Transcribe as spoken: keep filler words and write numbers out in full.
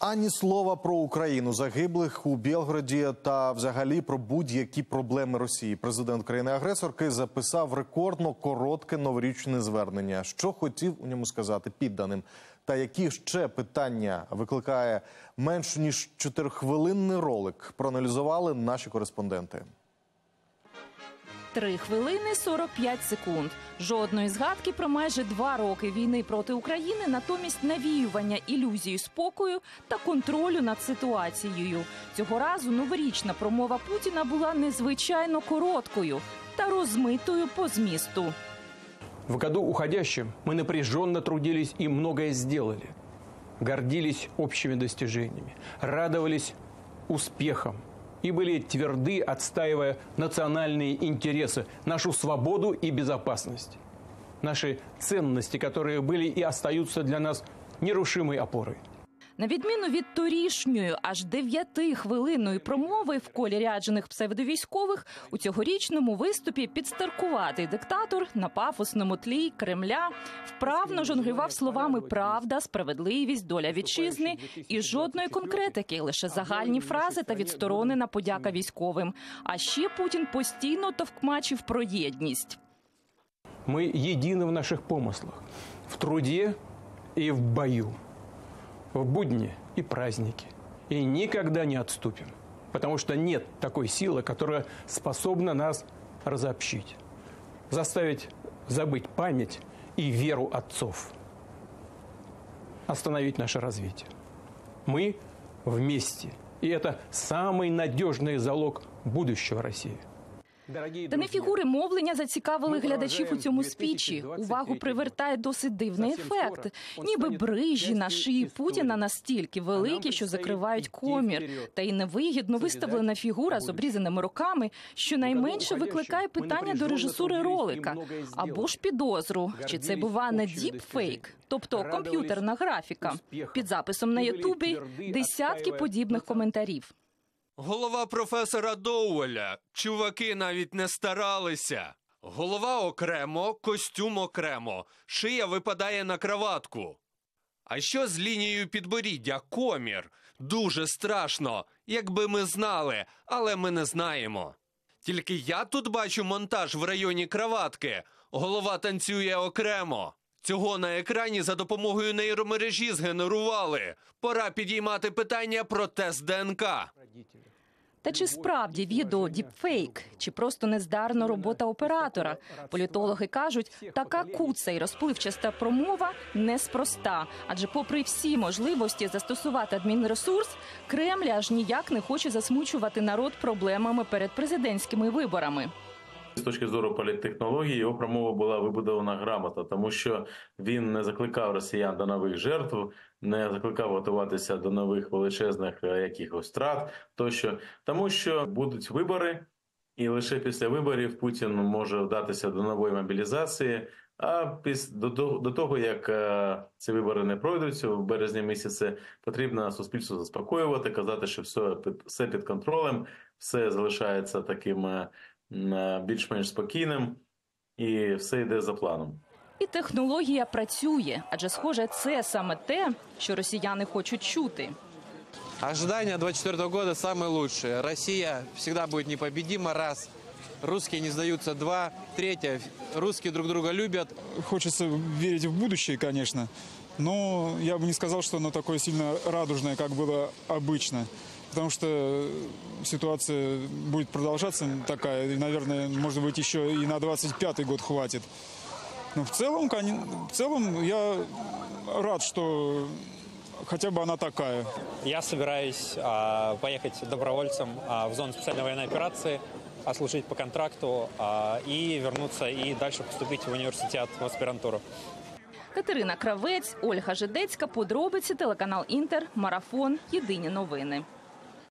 Ані слова про Україну, загиблих у Білгороді та взагалі про будь-які проблеми Росії. Президент країни-агресорки записав рекордно коротке новорічне звернення. Що хотів у ньому сказати підданим? Та які ще питання викликає менш ніж чотирихвилинний ролик, проаналізували наші кореспонденти. Три хвилини сорок п'ять секунд. Жодної згадки про майже два роки війни проти України, натомість навіювання ілюзії спокою та контролю над ситуацією. Цього разу новорічна промова Путіна була незвичайно короткою та розмитою по змісту. В году уходящем мы напряженно трудились и многое сделали. Гордились общими достижениями, радовались успехам и были тверды, отстаивая национальные интересы, нашу свободу и безопасность. Наши ценности, которые были и остаются для нас нерушимой опорой. На відміну від торішньої аж дев'ятихвилинної промови в колі ряджених псевдовійськових, у цьогорічному виступі підстаркуватий диктатор на пафосному тлі Кремля вправно жонглював словами «правда», «справедливість», «доля вітчизни» і жодної конкретики, лише загальні фрази та відсторонена подяка військовим. А ще Путін постійно товкмачив про єдність. Мы едины в наших помыслах, в труде и в бою. В будни и праздники. И никогда не отступим. Потому что нет такой силы, которая способна нас разобщить. Заставить забыть память и веру отцов. Остановить наше развитие. Мы вместе. И это самый надежный залог будущего России. Та не фігури мовлення зацікавили глядачів у цьому спічі. Увагу привертає досить дивний ефект. Ніби брижі на шиї Путіна настільки великі, що закривають комір. Та й невигідно виставлена фігура з обрізаними руками, що найменше викликає питання до режисури ролика. Або ж підозру, чи це бува не діпфейк, тобто комп'ютерна графіка. Під записом на Ютубі десятки подібних коментарів. Голова професора Доуеля. Чуваки навіть не старалися. Голова окремо, костюм окремо. Шия випадає на краватку. А що з лінією підборіддя? Комір. Дуже страшно. Якби ми знали, але ми не знаємо. Тільки я тут бачу монтаж в районі краватки. Голова танцює окремо. Цього на екрані за допомогою нейромережі згенерували. Пора підіймати питання про тест ДНК. Та чи справді відео діпфейк, чи просто нездарна робота оператора? Політологи кажуть, така куца і розпливчаста промова неспроста. Адже попри всі можливості застосувати адмінресурс, Кремль аж ніяк не хоче засмучувати народ проблемами перед президентськими виборами. З точки зору політтехнології його промова була вибудована грамотно, тому що він не закликав росіян до нових жертв, не закликав готуватися до нових величезних якихось втрат тощо, тому що будуть вибори, і лише після виборів Путін може вдатися до нової мобілізації, а до того, як ці вибори не пройдуть в березні місяці, потрібно суспільство заспокоювати, казати, що все, все під контролем, все залишається таким більш-менш спокійним і все йде за планом. І технологія працює, адже, схоже, це саме те, що росіяни хочуть чути. Ожидания двадцать четвёртого года самые лучшие. Россия всегда будет непобедима, раз. Русские не сдаются, два. Третье, русские друг друга любят. Хочется верить в будущее, конечно, но я бы не сказал, что оно такое сильно радужное, как было обычно. Потому что ситуация будет продолжаться такая, и, наверное, может быть, еще и на двадцать пятый год хватит. Но в целом, в целом я рад, что хотя бы она такая. Я собираюсь а, поехать добровольцем а, в зону специальной военной операции, отслужить по контракту а, и вернуться и дальше поступить в университет, в аспирантуру. Катерина Кравець, Ольга Жидецька, подробиці, телеканал Інтер, Марафон, Єдині новини.